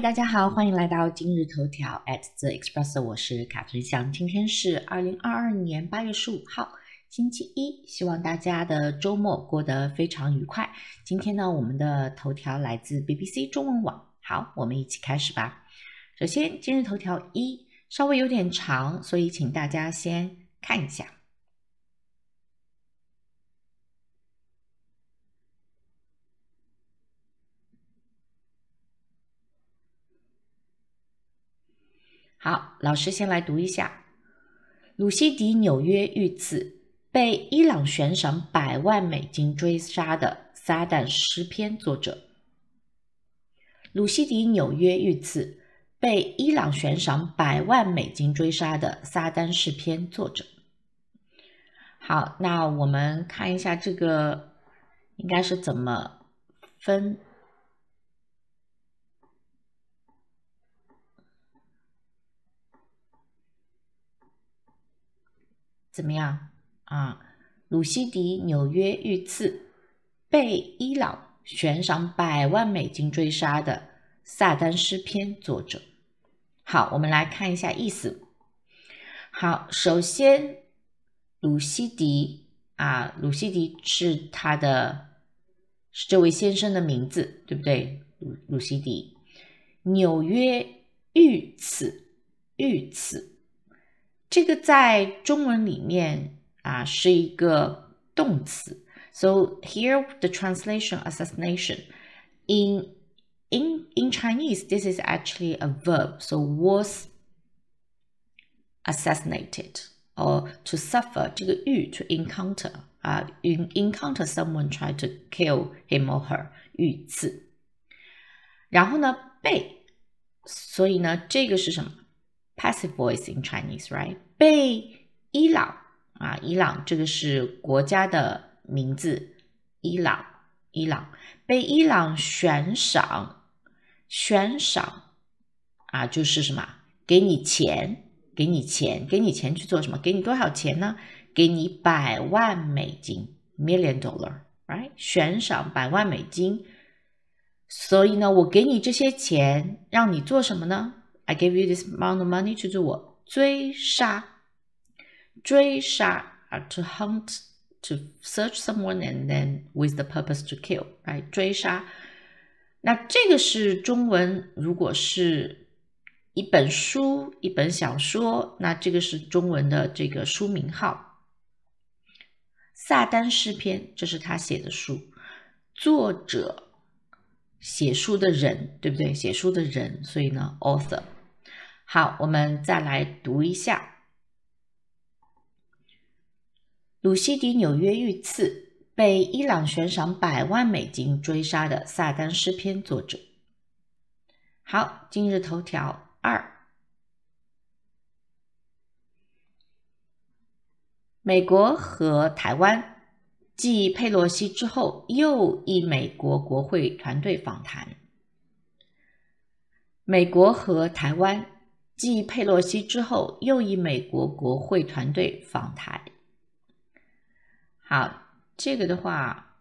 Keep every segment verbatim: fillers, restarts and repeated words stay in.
大家好，欢迎来到今日头条 at the Expresso， 我是卡特香。今天是二零二二年八月十五号，星期一，希望大家的周末过得非常愉快。今天呢，我们的头条来自 B B C 中文网。好，我们一起开始吧。首先，今日头条一稍微有点长，所以请大家先看一下。好，老师先来读一下。鲁西迪纽约遇刺，被伊朗悬赏百万美金追杀的撒旦诗篇作者。鲁西迪纽约遇刺，被伊朗悬赏百万美金追杀的撒旦诗篇作者。好，那我们看一下这个应该是怎么分。怎么样啊？鲁西迪纽约遇刺，被伊朗悬赏百万美金追杀的撒旦诗篇作者。好，我们来看一下意思。好，首先鲁西迪啊，鲁西迪是他的是这位先生的名字，对不对？鲁鲁西迪，纽约遇刺，遇刺。这个在中文里面啊是一个动词 ，so here the translation assassination in in in Chinese this is actually a verb, so was assassinated or to suffer 这个遇 to encounter 啊、uh, encounter someone try to kill him or her 遇刺，然后呢被，所以呢这个是什么？ Passive voice in Chinese, right? 被伊朗啊，伊朗这个是国家的名字，伊朗，伊朗被伊朗悬赏，悬赏啊，就是什么？给你钱，给你钱，给你钱去做什么？给你多少钱呢？给你百万美金 ，million dollar, right? 悬赏百万美金，所以呢，我给你这些钱，让你做什么呢？I give you this amount of money to do what? 追杀，追杀啊 to hunt, to search someone and then with the purpose to kill, right? 追杀。那这个是中文，如果是一本书、一本小说，那这个是中文的这个书名号。撒旦诗篇，这是他写的书，作者。写书的人，对不对？写书的人，所以呢 author。 好，我们再来读一下。鲁西迪纽约遇刺，被伊朗悬赏百万美金追杀的撒旦诗篇作者。好，今日头条二，美国和台湾继佩洛西之后，又一美国国会团队访谈。美国和台湾继佩洛西之后，又一美国国会团队访台。好，这个的话，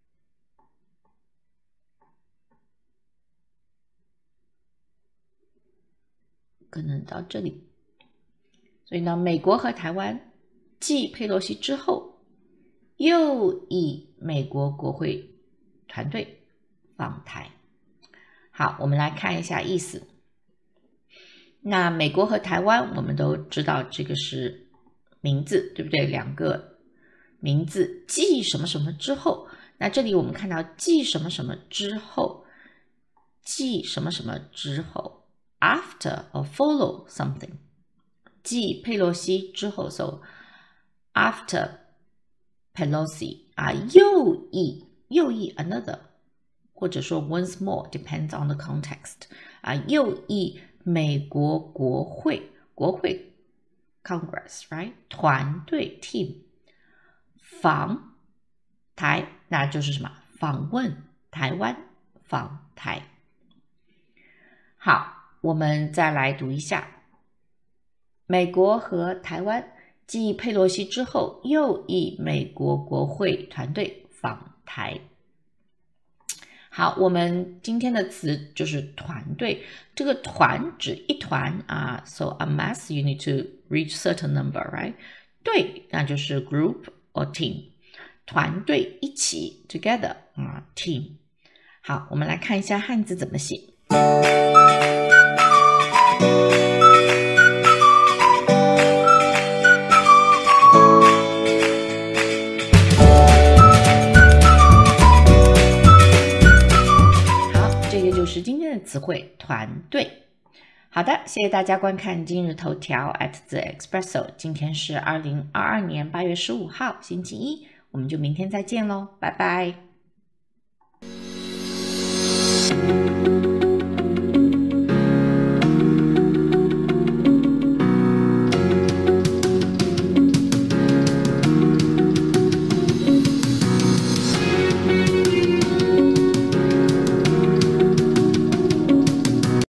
可能到这里。所以呢，美国和台湾继佩洛西之后，又一美国国会团队访台。好，我们来看一下意思。那美国和台湾我们都知道这个是名字，对不对？两个名字继什么什么之后，那这里我们看到继什么什么之后，继什么什么之后 after or follow something， 继佩洛西之后 so after Pelosi 啊，又一又一 another， 或者说 once more depends on the context 啊，又一美国国会国会 Congress right 团队 team 访台，那就是什么？访问台湾，访台。好，我们再来读一下，美国和台湾。继佩洛西之后，又一美国国会团队访台。 好，我们今天的词就是团队。这个团指一团啊 ，so a mass you need to reach certain number, right？ 队那就是 group or team， 团队一起 together 啊 team。好，我们来看一下汉字怎么写。就是今天的词汇团队。好的，谢谢大家观看今日头条 at the Expresso。今天是二零二二年八月十五号星期一，我们就明天再见喽，拜拜。